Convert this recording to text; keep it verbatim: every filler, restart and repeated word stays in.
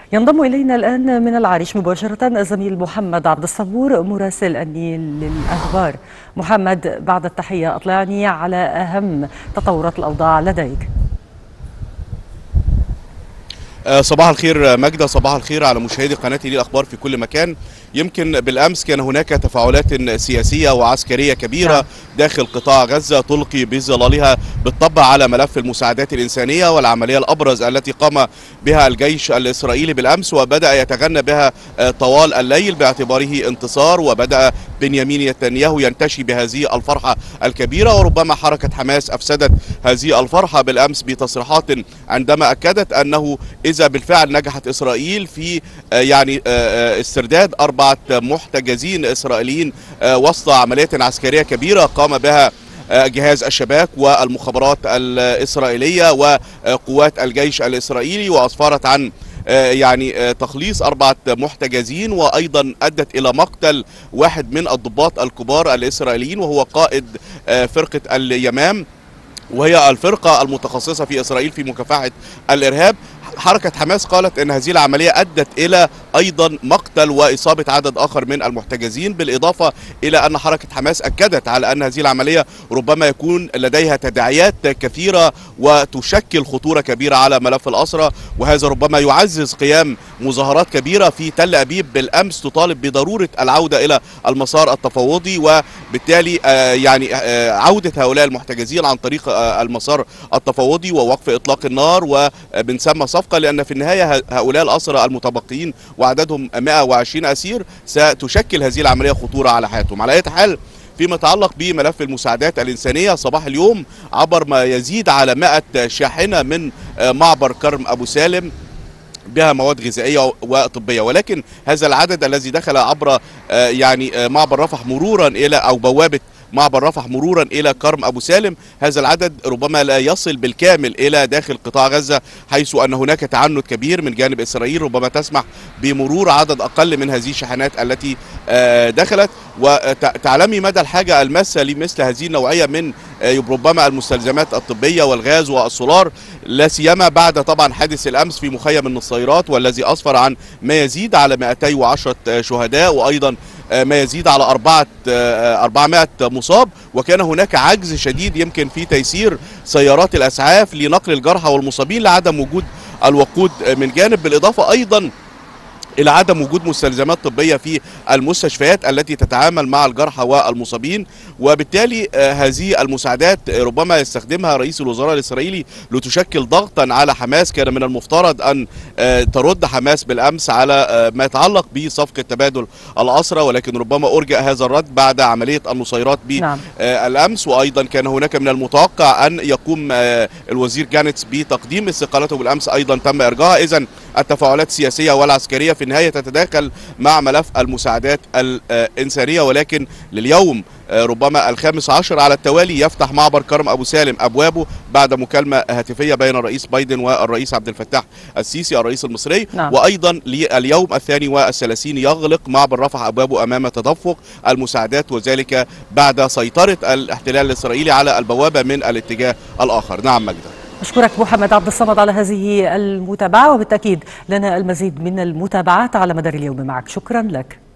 ينضم إلينا الآن من العريش مباشرة الزميل محمد عبد الصبور مراسل النيل للأخبار. محمد، بعد التحية أطلعني على أهم تطورات الأوضاع لديك. صباح الخير ماجدة، صباح الخير على مشاهدي قناة النيل الأخبار في كل مكان. يمكن بالأمس كان هناك تفاعلات سياسية وعسكرية كبيرة داخل قطاع غزة تلقي بظلالها بالطبع على ملف المساعدات الإنسانية والعملية الأبرز التي قام بها الجيش الإسرائيلي بالأمس، وبدأ يتغنى بها طوال الليل باعتباره انتصار، وبدأ بنيامين نتنياهو ينتشي بهذه الفرحة الكبيرة. وربما حركة حماس أفسدت هذه الفرحة بالأمس بتصريحات عندما أكدت أنه إذا بالفعل نجحت إسرائيل في يعني استرداد أربعة محتجزين إسرائيليين وسط عملية عسكرية كبيرة قام بها جهاز الشباك والمخابرات الإسرائيلية وقوات الجيش الإسرائيلي، وأسفرت عن يعني تخليص أربعة محتجزين، وأيضا أدت إلى مقتل واحد من الضباط الكبار الإسرائيليين وهو قائد فرقة اليمام، وهي الفرقة المتخصصة في إسرائيل في مكافحة الإرهاب. حركة حماس قالت أن هذه العملية أدت إلى أيضا مقتل وإصابة عدد آخر من المحتجزين، بالإضافة إلى أن حركة حماس أكدت على أن هذه العملية ربما يكون لديها تداعيات كثيرة وتشكل خطورة كبيرة على ملف الأسرى، وهذا ربما يعزز قيام مظاهرات كبيرة في تل أبيب بالأمس تطالب بضرورة العودة إلى المسار التفاوضي، وبالتالي يعني عودة هؤلاء المحتجزين عن طريق المسار التفاوضي ووقف إطلاق النار وبنسمى صفقة، لأن في النهاية هؤلاء الأسرى المتبقيين وعددهم مئة وعشرين أسير ستشكل هذه العملية خطورة على حياتهم. على أي حال، فيما يتعلق بملف المساعدات الإنسانية، صباح اليوم عبر ما يزيد على مئة شاحنة من معبر كرم أبو سالم بها مواد غذائية وطبية، ولكن هذا العدد الذي دخل عبر يعني معبر رفح مرورا إلى أو بوابة معبر رفح مرورا إلى كرم أبو سالم، هذا العدد ربما لا يصل بالكامل إلى داخل قطاع غزة، حيث أن هناك تعنت كبير من جانب إسرائيل ربما تسمح بمرور عدد أقل من هذه الشحنات التي دخلت. وتعلمي مدى الحاجة الماسة لمثل هذه النوعية من ربما المستلزمات الطبية والغاز والسولار، لا سيما بعد طبعا حادث الأمس في مخيم النصيرات والذي أسفر عن ما يزيد على مئتين وعشرة شهداء، وأيضا ما يزيد على أربعة أربعمائة مصاب، وكان هناك عجز شديد يمكن في تيسير سيارات الأسعاف لنقل الجرحى والمصابين لعدم وجود الوقود من جانب، بالإضافة أيضا إلى عدم وجود مستلزمات طبية في المستشفيات التي تتعامل مع الجرحى والمصابين. وبالتالي هذه المساعدات ربما يستخدمها رئيس الوزراء الإسرائيلي لتشكل ضغطا على حماس. كان من المفترض أن ترد حماس بالأمس على ما يتعلق بصفقة تبادل الأسرى، ولكن ربما أرجأ هذا الرد بعد عملية النصيرات بالأمس. وأيضا كان هناك من المتوقع أن يقوم الوزير جانتس بتقديم استقالته بالأمس، أيضا تم إرجاعها. إذن التفاعلات السياسية والعسكرية في النهاية تتداخل مع ملف المساعدات الإنسانية، ولكن لليوم ربما الخامس عشر على التوالي يفتح معبر كرم أبو سالم أبوابه بعد مكالمة هاتفية بين الرئيس بايدن والرئيس عبد الفتاح السيسي الرئيس المصري. نعم. وأيضا لليوم الثاني والثلاثين يغلق معبر رفح أبوابه أمام تدفق المساعدات، وذلك بعد سيطرة الاحتلال الإسرائيلي على البوابة من الاتجاه الآخر. نعم مجد. أشكرك محمد عبد الصمد على هذه المتابعة، وبالتأكيد لنا المزيد من المتابعات على مدار اليوم معك. شكرا لك.